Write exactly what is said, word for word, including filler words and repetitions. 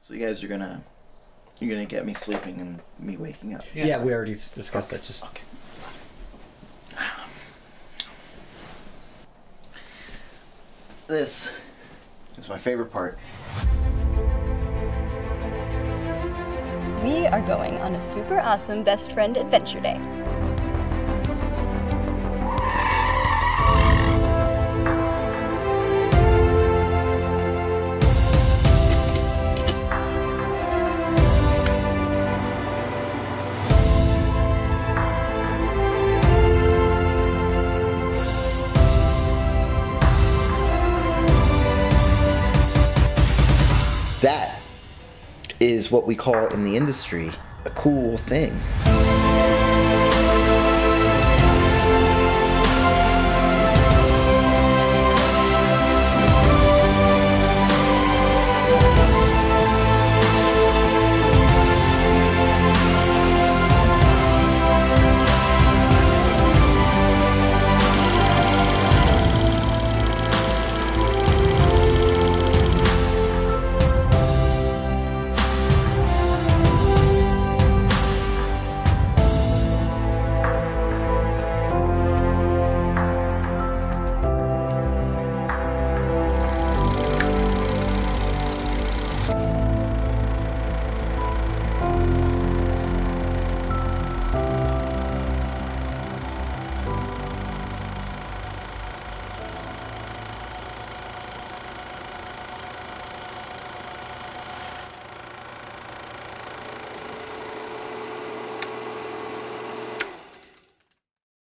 So you guys are gonna, you're gonna get me sleeping and me waking up. Yeah, yeah we already discussed okay. that. Just okay. Just... This is my favorite part. We are going on a super awesome best friend adventure day. That is what we call in the industry a cool thing.